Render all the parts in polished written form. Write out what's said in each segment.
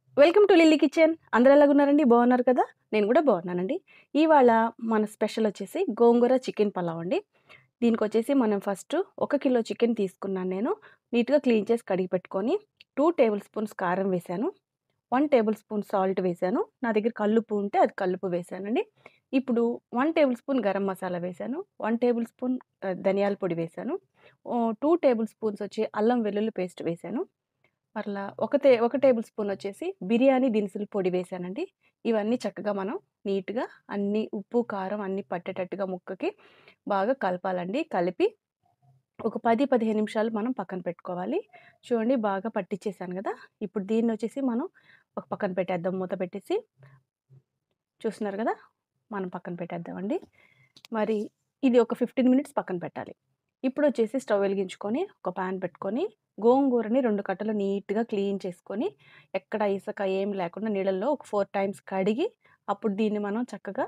Welcome to lily kitchen. అందరూ ఎలాగున్నారండి? బాగున్నారు కదా? నేను కూడా బాగున్నానండి. ఇవాళ మన స్పెషల్ వచ్చేసి గోంగూర చికెన్ పలావ్ అండి. దీనికొచ్చేసి మనం ఫస్ట్ 1 కిలో చికెన్ తీసుకున్నాను నేను. నీట్‌గా క్లీన్ చేసి కడిగి పెట్టుకొని 2 టేబుల్ స్పూన్స్ కారం వేశాను. 1 టేబుల్ స్పూన్ సాల్ట్ వేశాను. నా దగ్గర కల్లుప్పు ఉంటే అది కల్లుప్పు వేశానండి. ఇప్పుడు 1 టేబుల్ స్పూన్ గరం మసాలా వేశాను. 1 టేబుల్ స్పూన్ ధనియాల పొడి వేశాను. 2 టేబుల్ స్పూన్స్ వచ్చి అల్లం వెల్లుల్లి పేస్ట్ వేశాను. మరలా ఒక టేబుల్ స్పూన్ వచ్చేసి బిర్యానీ దినుసుల పొడి వేశానండి. ఇవన్నీ చక్కగా మనం నీట్‌గా అన్నీ ఉప్పు, కారం అన్నీ పట్టేటట్టుగా ముక్కకి బాగా కలపాలండి. కలిపి ఒక 10, 15 నిమిషాలు మనం పక్కన పెట్టుకోవాలి. చూడండి బాగా పట్టిచ్చేసాను గదా! ఇప్పుడు దీన్నొచ్చేసి మనం ఒక పక్కన పెట్టేద్దాం. మూత పెట్టేసి. చూస్తున్నారు గదా! మనం పక్కన పెట్టేద్దామండి. మరి ఇది ఒక 15 మినిట్స్ పక్కన పెట్టాలి. ఇప్పుడొచ్చేసి స్టవ్ వెలిగించుకొని, ఒక పాన్ పెట్టుకొని, గోంగూరని 2 కట్టలు నీట్‌గా క్లీన్ చేసుకొని, ఎక్కడ ఇసక ఏం లేకుండా నీళ్ళల్లో ఒక 4 టైమ్స్ కడిగి, అప్పుడు దీన్ని మనం చక్కగా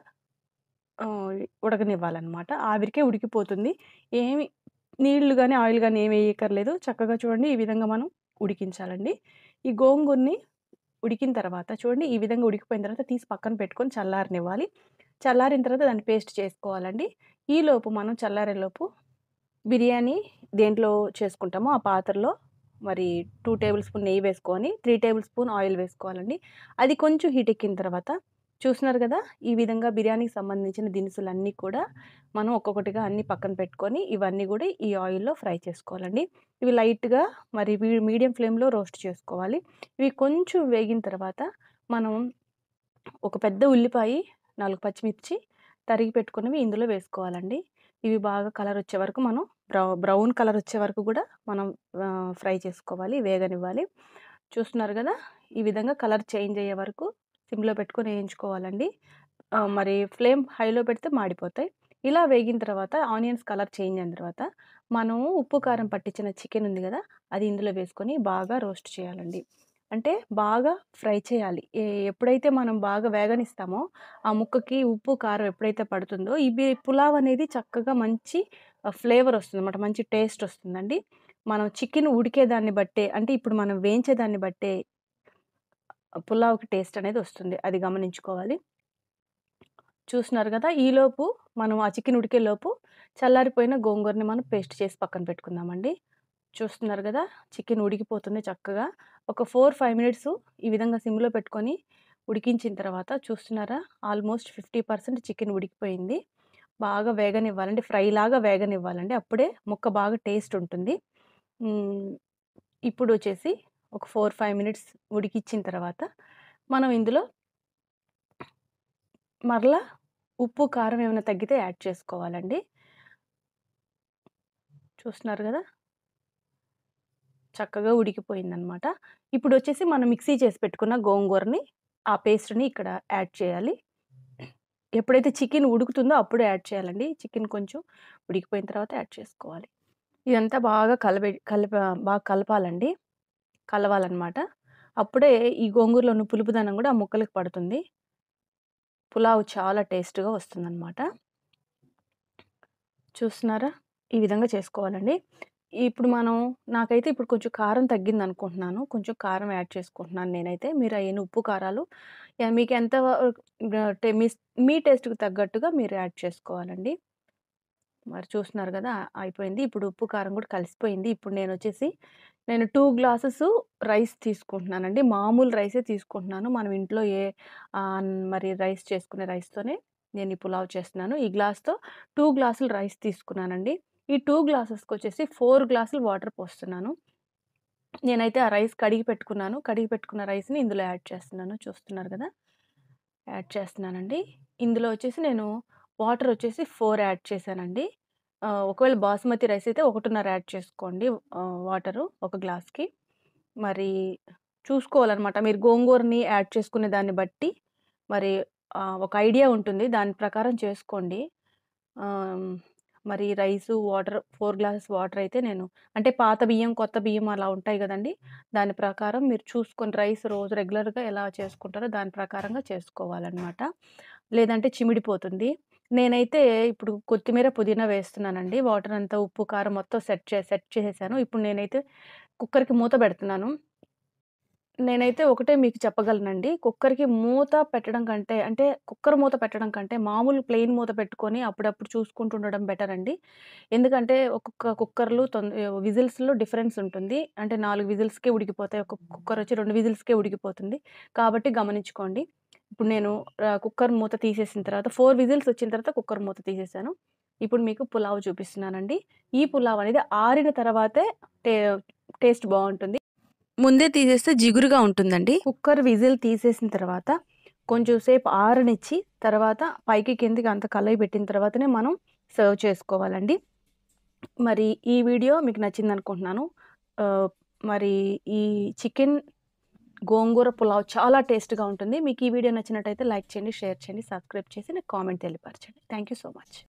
ఉడకనివ్వాలనమాట. ఆవిరికే ఉడికిపోతుంది. ఏమి నీళ్లు గాని, ఆయిల్ గాని ఏమి ఎయక్కర్లేదు. చక్కగా చూడండి ఈ విధంగా మనం ఉడికించాలండి. ఈ గోంగూరని ఉడికిన తర్వాత చూడండి ఈ విధంగా ఉడికిపోయిన తర్వాత తీసి పక్కన పెట్టుకొని చల్లారనివ్వాలి. చల్లారిన తర్వాత దాన్ని పేస్ట్ చేసుకోవాలండి. ఈలోపు మనం చల్లారేలోపు బిర్యానీ దేంట్లో చేసుకుంటామో ఆ పాత్రలో మరి 2 టేబుల్ స్పూన్ నెయ్యి వేసుకొని, 3 టేబుల్ స్పూన్ ఆయిల్ వేసుకోవాలండి. అది కొంచెం హీట్ ఎక్కిన తర్వాత చూస్తున్నారు గదా! ఈ విధంగా బిర్యానీకి సంబంధించిన దినుసులన్నీ కూడా మనం ఒక్కొక్కటిగా అన్నీ పక్కన పెట్టుకొని, ఇవన్నీ గూడా ఈ ఆయిల్‌లో ఫ్రై చేసుకోవాలండి. ఇవి లైట్‌గా మరి మీడియం ఫ్లేమ్‌లో రోస్ట్ చేసుకోవాలి. ఇవి కొంచెం వేగిన తర్వాత మనం ఒక పెద్ద ఉల్లిపాయి, 4 పచ్చిమిర్చి తరిగి పెట్టుకున్నవి ఇందులో వేసుకోవాలండి. ఇవి బాగా కలరొచ్చే వరకు మనం బ్రౌన్ కలరొచ్చే వరకు గూడా మనం ఫ్రై చేసుకోవాలి, వేగనివ్వాలి. చూస్తున్నారు గదా! ఈ విధంగా కలర్ చేంజ్ అయ్యే వరకు సిమ్‌లో పెట్టుకొని ఏయించుకోవాలండి. మరి ఫ్లేమ్ హైలో పెడితే మాడిపోతాయి. ఇలా వేగిన తర్వాత ఆనియన్స్ కలర్ చేంజ్ అయిన తర్వాత మనం ఉప్పు, కారం పట్టించిన చికెన్ ఉంది గదా! అది ఇందులో వేసుకొని బాగా రోస్ట్ చేయాలండి. అంటే బాగా ఫ్రై చేయాలి. ఎప్పుడైతే మనం బాగా వేగనిస్తామో, ఆ ముక్కకి ఉప్పు, కారం ఎప్పుడైతే పడుతుందో, పులావ్ అనేది చక్కగా మంచి ఫ్లేవర్ వస్తుందన్నమాట. మంచి టేస్ట్ వస్తుందండి. మనం చికెన్ ఉడికేదాన్ని బట్టే అంటే ఇప్పుడు మనం వేయించేదాన్ని బట్టే పులావ్‌కి టేస్ట్ అనేది వస్తుంది. అది గమనించుకోవాలి. చూస్తున్నారు గదా! ఈలోపు మనం ఆ చికెన్ ఉడికేలోపు చల్లారిపోయిన గోంగూరని మనం పేస్ట్ చేసి పక్కన పెట్టుకుందామండి. చూస్తున్నారు గదా! చికెన్ ఉడికిపోతుంది చక్కగా. ఒక 4, 5 మినిట్స్ ఈ విధంగా సిమ్‌లో పెట్టుకొని ఉడికించిన తర్వాత చూస్తున్నారా? ఆల్మోస్ట్ 50% చికెన్ ఉడికిపోయింది. బాగా వేగనివ్వాలండి. ఫ్రైలాగా వేగనివ్వాలండి. అప్పుడే ముక్క బాగా టేస్ట్ ఉంటుంది. హ్మ్. ఇప్పుడొచ్చేసి ఒక 4, 5 మినిట్స్ ఉడికిచ్చిన తర్వాత మనం ఇందులో మరలా ఉప్పు, కారం ఏమైనా తగ్గితే యాడ్ చేసుకోవాలండి. చూస్తున్నారు గదా! చక్కగా ఉడికిపోయిందనమాట. ఇప్పుడొచ్చేసి మనం మిక్సీ చేసి పెట్టుకున్న గోంగూరని, ఆ పేస్ట్‌ని ఇక్కడ యాడ్ చేయాలి. ఎప్పుడైతే చికెన్ ఉడుకుతుందో అప్పుడు యాడ్ చేయాలండి. చికెన్ కొంచెం ఉడికిపోయిన తర్వాత యాడ్ చేసుకోవాలి. ఇదంతా బాగా బాగా కలపాలండి. కలవాలనమాట. అప్పుడే ఈ గోంగూరలో ఉన్న పులుపుదనం గూడా ఆ ముక్కలకి పడుతుంది. పులావ్ చాలా టేస్ట్‌గా వస్తుందనమాట. చూస్తున్నారా? ఈ విధంగా చేసుకోవాలండి. నాకైతే ఇప్పుడు కొంచెం కారం తగ్గిందనుకుంటున్నాను. కొంచెం కారం యాడ్ చేసుకుంటున్నాను నేనైతే. మీరు అయన్నీ ఉప్పు, కారాలు మీకెంత టే మిస్ మీ టేస్ట్‌కి తగ్గట్టుగా మీరు యాడ్ చేసుకోవాలండి. మరి చూస్తున్నారు గదా! అయిపోయింది. ఇప్పుడు ఉప్పు, కారం గూడా కలిసిపోయింది. ఇప్పుడు నేను 2 గ్లాసెసు రైస్ తీసుకుంటున్నానండి. మామూలు రైసే తీసుకుంటున్నాను. మనం ఇంట్లో మరి రైస్ చేసుకునే రైస్‌తోనే నేను ఈ పులావ్ చేస్తున్నాను. ఈ గ్లాస్‌తో 2 గ్లాసులు రైస్ తీసుకున్నానండి. ఈ 2 గ్లాసెస్‌కొచ్చేసి 4 గ్లాసులు వాటర్ పోస్తున్నాను. నేనైతే ఆ రైస్ కడిగి పెట్టుకున్నాను. కడిగి పెట్టుకున్న రైస్‌ని ఇందులో యాడ్ చేస్తున్నాను. చూస్తున్నారు గదా! యాడ్ చేస్తున్నానండి. ఇందులో వచ్చేసి నేను వాటరొచ్చేసి 4 యాడ్ చేశానండి. ఒకవేళ బాస్మతి రైస్ అయితే 1.5 యాడ్ చేసుకోండి వాటరు ఒక గ్లాస్‌కి. మరి చూసుకోవాలనమాట. మీరు గోంగూరని యాడ్ చేసుకునే దాన్ని బట్టి మరి ఒక ఐడియా ఉంటుంది. దాని ప్రకారం చేసుకోండి. ఆహ్, మరి రైసు, వాటర్ 4 గ్లాసెస్ వాటరయితే నేను అంటే పాత బియ్యం, కొత్త బియ్యం అలా ఉంటాయి గదండీ! దాని ప్రకారం మీరు చూసుకొని రైస్ రోజు రెగ్యులర్‌గా ఎలా చేసుకుంటారో దాని ప్రకారంగా చేసుకోవాలనమాట. లేదంటే చిమిడిపోతుంది. నేనైతే ఇప్పుడు కొత్తిమీర, పుదీనా వేస్తున్నానండి. వాటరంతా ఉప్పు, కారం మొత్తం సెట్ చేసేసాను. ఇప్పుడు నేనైతే కుక్కర్‌కి మూత బెడుతున్నాను. నేనైతే ఒకటే మీకు చెప్పగలనండి. కుక్కర్‌కి మూత పెట్టడం కంటే అంటే కుక్కర్ మూత పెట్టడం కంటే మామూలు ప్లెయిన్ మూత పెట్టుకొని అప్పుడప్పుడు చూసుకుంటూ ఉండడం బెటర్ అండి. ఎందుకంటే ఒక్కొక్క కుక్కర్‌లు విజిల్స్‌లో డిఫరెన్స్ ఉంటుంది. అంటే 4 విజిల్స్‌కే ఉడికిపోతాయి. ఒక్కొక్క కుక్కర్ వచ్చి 2 విజిల్స్‌కే ఉడికిపోతుంది. కాబట్టి గమనించుకోండి. ఇప్పుడు నేను కుక్కర్ మూత తీసేసిన తర్వాత 4 విజిల్స్ వచ్చిన తర్వాత కుక్కర్ మూత తీసేసాను. ఇప్పుడు మీకు పులావ్ చూపిస్తున్నానండి. ఈ పులావ్ అనేది ఆరిన తర్వాతే టే టేస్ట్ బావుంటుంది. ముందే తీసేస్తే జిగురుగా ఉంటుందండి. కుక్కర్ విజిల్ తీసేసిన తర్వాత కొంచెం సేపు ఆరనిచ్చి తర్వాత పైకి కిందకి అంతా కలయబెట్టిన తర్వాతనే మనం సర్వ్ చేసుకోవాలండి. మరి ఈ వీడియో మీకు నచ్చిందనుకుంటున్నాను. ఆహ్, మరి ఈ చికెన్ గోంగూర పులావ్ చాలా టేస్ట్‌గా ఉంటుంది. మీకు ఈ వీడియో నచ్చినట్టయితే లైక్ చేయండి, షేర్ చేయండి, సబ్స్క్రైబ్ చేసి నాకు కామెంట్ తెలియపరచండి. Thank you so much.